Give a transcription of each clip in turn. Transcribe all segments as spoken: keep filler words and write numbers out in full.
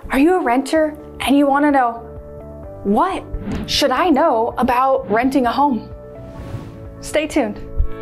Are you a renter and you want to know, what should I know about renting a home? Stay tuned.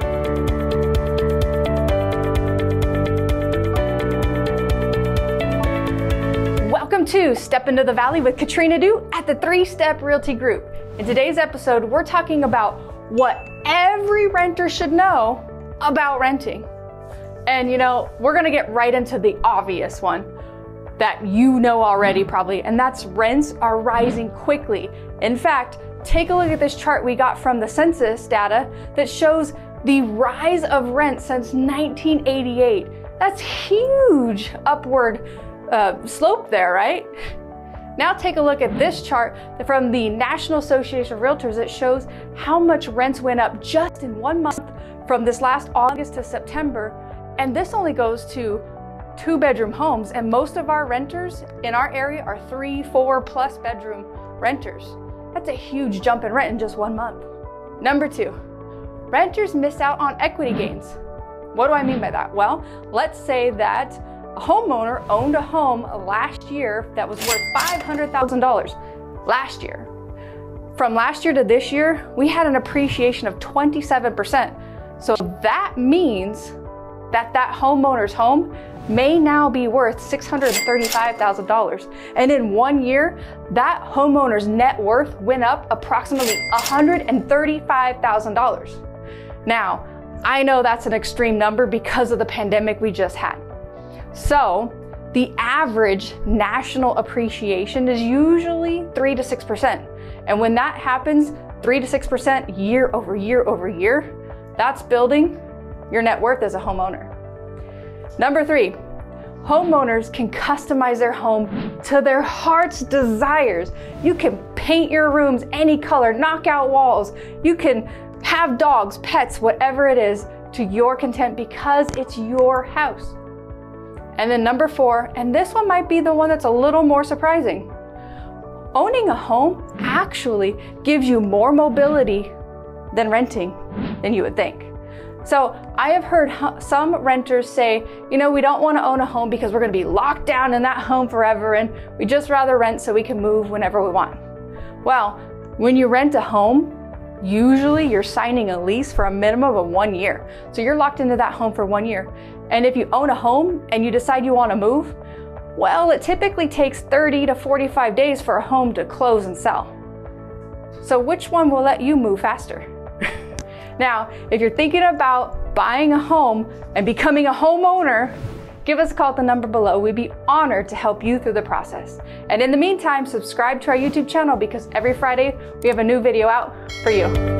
Welcome to Step Into the Valley with Katrina Dew at the Three-Step Realty Group. In today's episode, we're talking about what every renter should know about renting. And you know, we're gonna get right into the obvious one that you know already probably, and that's rents are rising quickly. In fact, take a look at this chart we got from the census data that shows the rise of rent since nineteen eighty-eight. That's huge upward uh, slope there, right? Now take a look at this chart from the National Association of Realtors that shows how much rents went up just in one month from this last August to September. And this only goes to two bedroom homes, and most of our renters in our area are three, four plus bedroom renters. That's a huge jump in rent in just one month. Number two, renters miss out on equity gains. What do I mean by that? Well, let's say that a homeowner owned a home last year that was worth five hundred thousand dollars last year. From last year to this year, we had an appreciation of twenty-seven percent. So that means that that homeowner's home may now be worth six hundred thirty-five thousand dollars. And in one year, that homeowner's net worth went up approximately one hundred thirty-five thousand dollars. Now, I know that's an extreme number because of the pandemic we just had. So the average national appreciation is usually three to six percent. And when that happens, three to six percent year over year over year, that's building your net worth as a homeowner. Number three, homeowners can customize their home to their heart's desires. You can paint your rooms any color, knock out walls. You can have dogs, pets, whatever it is, to your content because it's your house. And then number four, and this one might be the one that's a little more surprising. Owning a home actually gives you more mobility than renting than you would think. So I have heard some renters say, you know, we don't want to own a home because we're going to be locked down in that home forever, and we just rather rent so we can move whenever we want. Well, when you rent a home, usually you're signing a lease for a minimum of one year. So you're locked into that home for one year. And if you own a home and you decide you want to move, well, it typically takes thirty to forty-five days for a home to close and sell. So which one will let you move faster? Now, if you're thinking about buying a home and becoming a homeowner, give us a call at the number below. We'd be honored to help you through the process. And in the meantime, subscribe to our YouTube channel because every Friday we have a new video out for you.